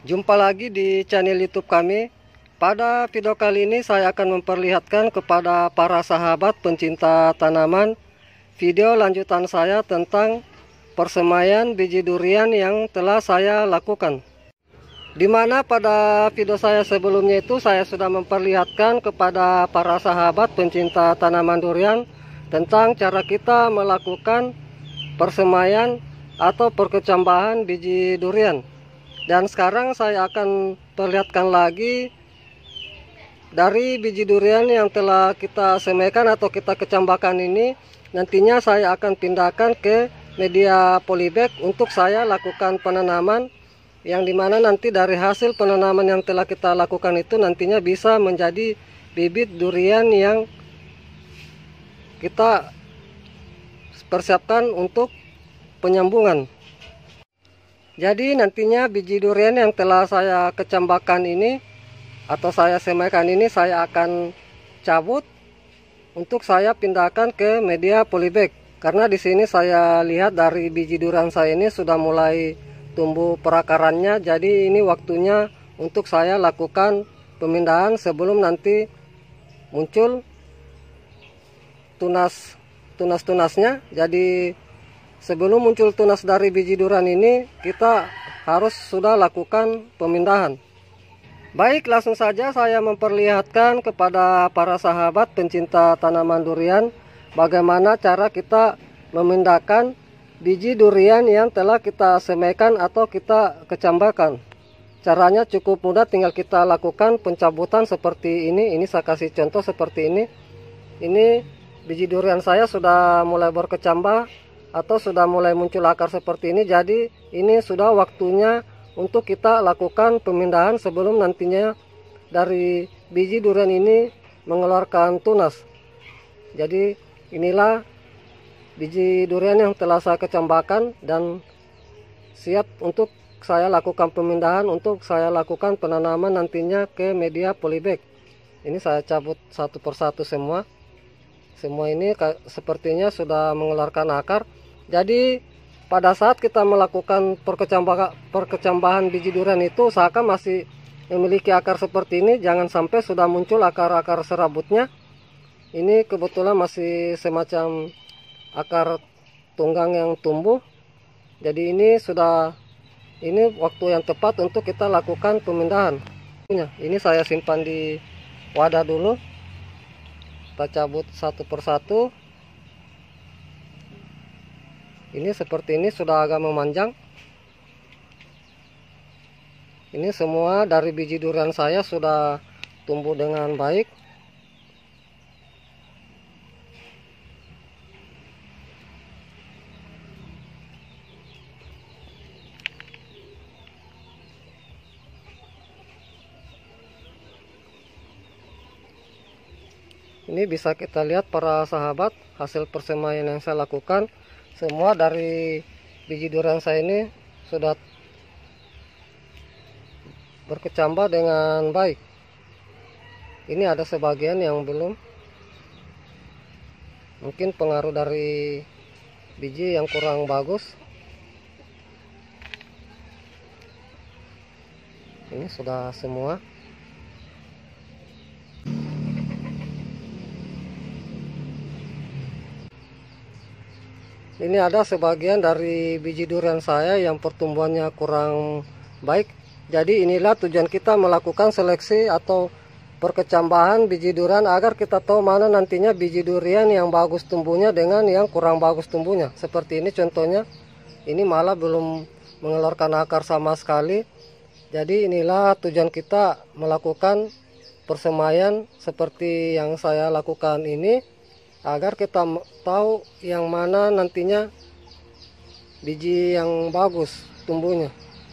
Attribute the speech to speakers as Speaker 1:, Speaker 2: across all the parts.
Speaker 1: Jumpa lagi di channel YouTube kami. Pada video kali ini saya akan memperlihatkan kepada para sahabat pencinta tanaman video lanjutan saya tentang persemaian biji durian yang telah saya lakukan. Dimana pada video saya sebelumnya itu saya sudah memperlihatkan kepada para sahabat pencinta tanaman durian tentang cara kita melakukan persemaian atau perkecambahan biji durian. Dan sekarang saya akan perlihatkan lagi dari biji durian yang telah kita semaikan atau kita kecambakan ini. Nantinya saya akan pindahkan ke media polybag untuk saya lakukan penanaman, yang dimana nanti dari hasil penanaman yang telah kita lakukan itu nantinya bisa menjadi bibit durian yang kita persiapkan untuk penyambungan. Jadi nantinya biji durian yang telah saya kecambakan ini atau saya semaikan ini saya akan cabut untuk saya pindahkan ke media polybag. Karena di sini saya lihat dari biji durian saya ini sudah mulai tumbuh perakarannya. Jadi ini waktunya untuk saya lakukan pemindahan sebelum nanti muncul tunas-tunasnya. Jadi sebelum muncul tunas dari biji durian ini, kita harus sudah lakukan pemindahan. Baik, langsung saja saya memperlihatkan kepada para sahabat pencinta tanaman durian bagaimana cara kita memindahkan biji durian yang telah kita semaikan atau kita kecambakan. Caranya cukup mudah, tinggal kita lakukan pencabutan seperti ini. Ini saya kasih contoh seperti ini. Ini biji durian saya sudah mulai berkecambah atau sudah mulai muncul akar seperti ini. Jadi ini sudah waktunya untuk kita lakukan pemindahan sebelum nantinya dari biji durian ini mengeluarkan tunas. Jadi inilah biji durian yang telah saya kecambakan dan siap untuk saya lakukan pemindahan, untuk saya lakukan penanaman nantinya ke media polybag. Ini saya cabut satu persatu semua. Semua ini sepertinya sudah mengeluarkan akar. Jadi pada saat kita melakukan perkecambahan biji durian itu usahakan masih memiliki akar seperti ini. Jangan sampai sudah muncul akar-akar serabutnya. Ini kebetulan masih semacam akar tunggang yang tumbuh. Jadi ini waktu yang tepat untuk kita lakukan pemindahan. Ini saya simpan di wadah dulu. Kita cabut satu persatu. Ini seperti ini sudah agak memanjang. Ini semua dari biji durian saya sudah tumbuh dengan baik. Ini bisa kita lihat para sahabat hasil persemaian yang saya lakukan. Semua dari biji durian saya ini sudah berkecambah dengan baik. Ini ada sebagian yang belum. Mungkin pengaruh dari biji yang kurang bagus. Ini sudah semua. Ini ada sebagian dari biji durian saya yang pertumbuhannya kurang baik. Jadi inilah tujuan kita melakukan seleksi atau perkecambahan biji durian agar kita tahu mana nantinya biji durian yang bagus tumbuhnya dengan yang kurang bagus tumbuhnya. Seperti ini contohnya. Ini malah belum mengeluarkan akar sama sekali. Jadi inilah tujuan kita melakukan persemaian seperti yang saya lakukan ini, agar kita tahu yang mana nantinya biji yang bagus tumbuhnya.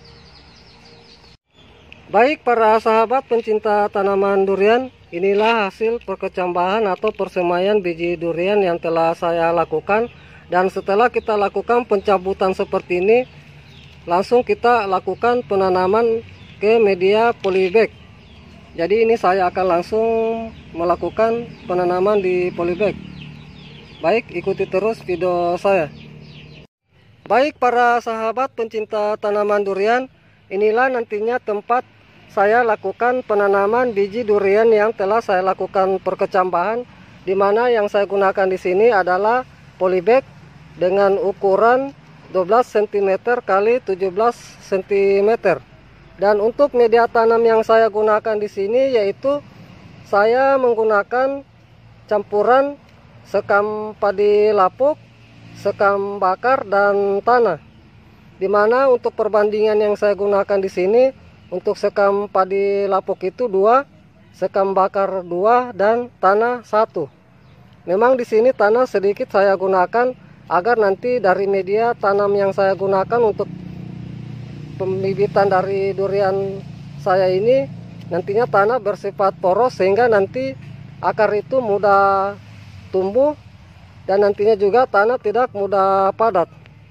Speaker 1: Baik para sahabat pencinta tanaman durian, inilah hasil perkecambahan atau persemaian biji durian yang telah saya lakukan. Dan setelah kita lakukan pencabutan seperti ini, langsung kita lakukan penanaman ke media polybag. Jadi ini saya akan langsung melakukan penanaman di polybag. Baik, ikuti terus video saya. Baik para sahabat pencinta tanaman durian, inilah nantinya tempat saya lakukan penanaman biji durian yang telah saya lakukan perkecambahan, di mana yang saya gunakan di sini adalah polybag dengan ukuran 12 cm kali 17 cm. Dan untuk media tanam yang saya gunakan di sini yaitu saya menggunakan campuran sekam padi lapuk, sekam bakar dan tanah. Di mana untuk perbandingan yang saya gunakan di sini, untuk sekam padi lapuk itu 2, sekam bakar 2 dan tanah 1. Memang di sini tanah sedikit saya gunakan agar nanti dari media tanam yang saya gunakan untuk pembibitan dari durian saya ini nantinya tanah bersifat poros sehingga nanti akar itu mudah tumbuh dan nantinya juga tanah tidak mudah padat.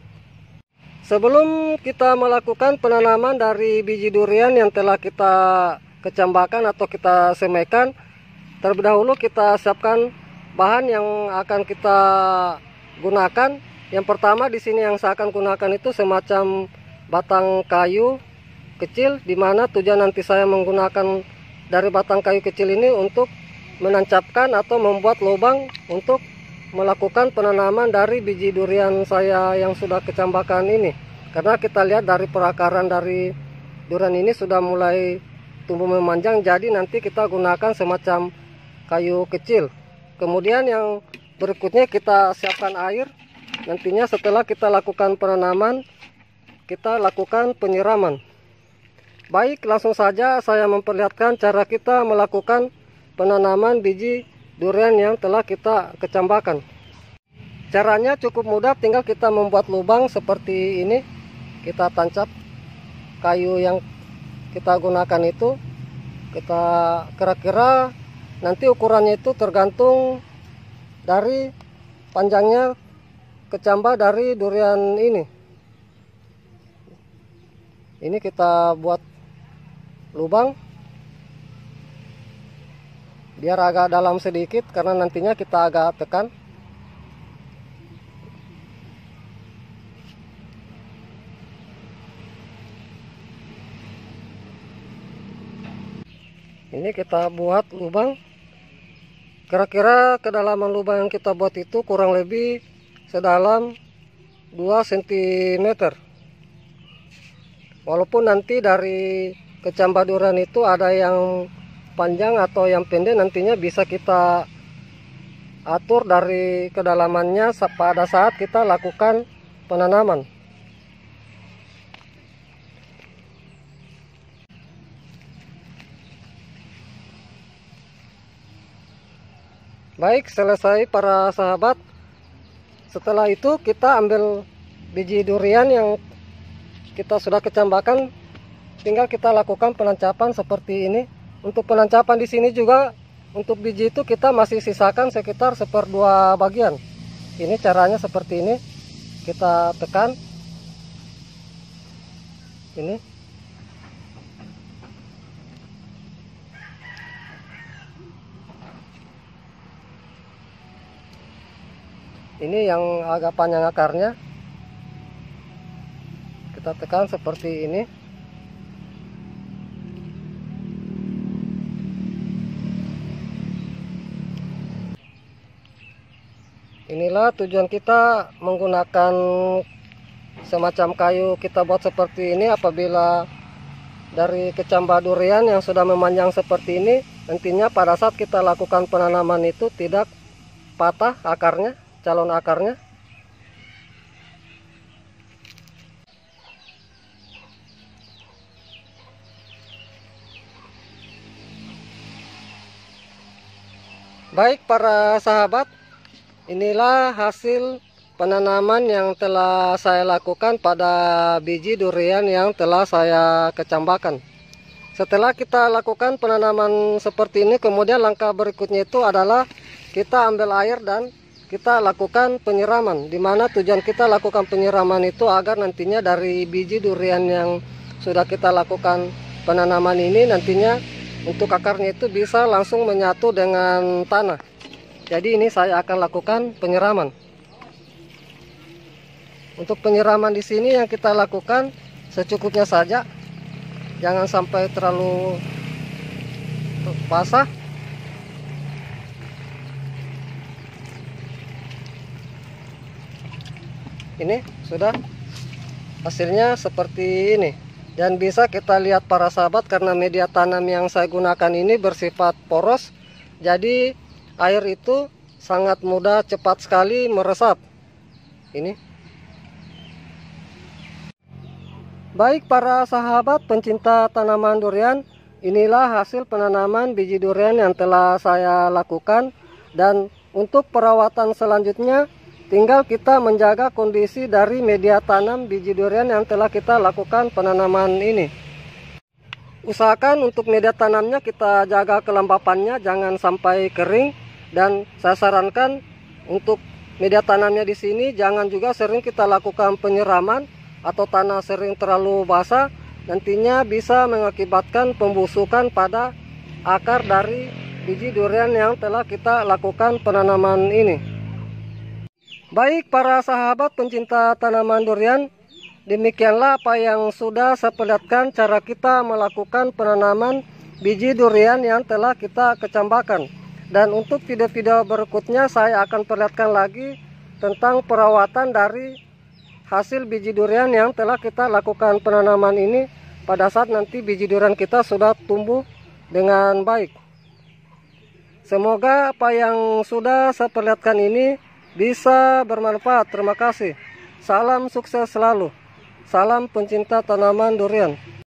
Speaker 1: Sebelum kita melakukan penanaman dari biji durian yang telah kita kecambakan atau kita semaikan, terlebih dahulu kita siapkan bahan yang akan kita gunakan. Yang pertama di sini yang saya akan gunakan itu semacam batang kayu kecil, di mana tujuan nanti saya menggunakan dari batang kayu kecil ini untuk menancapkan atau membuat lubang untuk melakukan penanaman dari biji durian saya yang sudah kecambakan ini. Karena kita lihat dari perakaran dari durian ini sudah mulai tumbuh memanjang, jadi nanti kita gunakan semacam kayu kecil. Kemudian yang berikutnya kita siapkan air. Nantinya setelah kita lakukan penanaman, kita lakukan penyiraman. Baik, langsung saja saya memperlihatkan cara kita melakukan penanaman biji durian yang telah kita kecambakan. Caranya cukup mudah, tinggal kita membuat lubang seperti ini. Kita tancap kayu yang kita gunakan itu. Kita kira-kira nanti ukurannya itu tergantung dari panjangnya kecambah dari durian ini. Ini kita buat lubang biar agak dalam sedikit karena nantinya kita agak tekan. Ini kita buat lubang. Kira-kira kedalaman lubang yang kita buat itu kurang lebih sedalam 2 cm. Walaupun nanti dari kecambah durian itu ada yang panjang atau yang pendek, nantinya bisa kita atur dari kedalamannya pada saat kita lakukan penanaman. Baik, selesai para sahabat. Setelah itu kita ambil biji durian yang kita sudah kecambakan, tinggal kita lakukan penancapan seperti ini. Untuk penancapan di sini juga untuk biji itu kita masih sisakan sekitar 1/2 bagian. Ini caranya seperti ini. Kita tekan. Ini. Ini yang agak panjang akarnya. Kita tekan seperti ini. Inilah tujuan kita menggunakan semacam kayu kita buat seperti ini. Apabila dari kecambah durian yang sudah memanjang seperti ini, nantinya pada saat kita lakukan penanaman itu tidak patah akarnya, calon akarnya. Baik para sahabat, inilah hasil penanaman yang telah saya lakukan pada biji durian yang telah saya kecambakan. Setelah kita lakukan penanaman seperti ini, kemudian langkah berikutnya itu adalah kita ambil air dan kita lakukan penyiraman. Dimana tujuan kita lakukan penyiraman itu agar nantinya dari biji durian yang sudah kita lakukan penanaman ini nantinya untuk akarnya itu bisa langsung menyatu dengan tanah. Jadi ini saya akan lakukan penyiraman. Untuk penyiraman di sini yang kita lakukan secukupnya saja. jangan sampai terlalu basah. Ini sudah hasilnya seperti ini, dan bisa kita lihat para sahabat, karena media tanam yang saya gunakan ini bersifat poros, jadi air itu sangat mudah cepat sekali meresap. Ini baik para sahabat pencinta tanaman durian, inilah hasil penanaman biji durian yang telah saya lakukan, dan untuk perawatan selanjutnya tinggal kita menjaga kondisi dari media tanam biji durian yang telah kita lakukan penanaman ini. Usahakan untuk media tanamnya kita jaga kelembapannya, jangan sampai kering. Dan saya sarankan untuk media tanamnya di sini jangan juga sering kita lakukan penyiraman atau tanah sering terlalu basah, nantinya bisa mengakibatkan pembusukan pada akar dari biji durian yang telah kita lakukan penanaman ini. Baik para sahabat pencinta tanaman durian, demikianlah apa yang sudah saya perlihatkan cara kita melakukan penanaman biji durian yang telah kita kecambakan. Dan untuk video-video berikutnya saya akan perlihatkan lagi tentang perawatan dari hasil biji durian yang telah kita lakukan penanaman ini pada saat nanti biji durian kita sudah tumbuh dengan baik. Semoga apa yang sudah saya perlihatkan ini bisa bermanfaat. Terima kasih. Salam sukses selalu. Salam pencinta tanaman durian.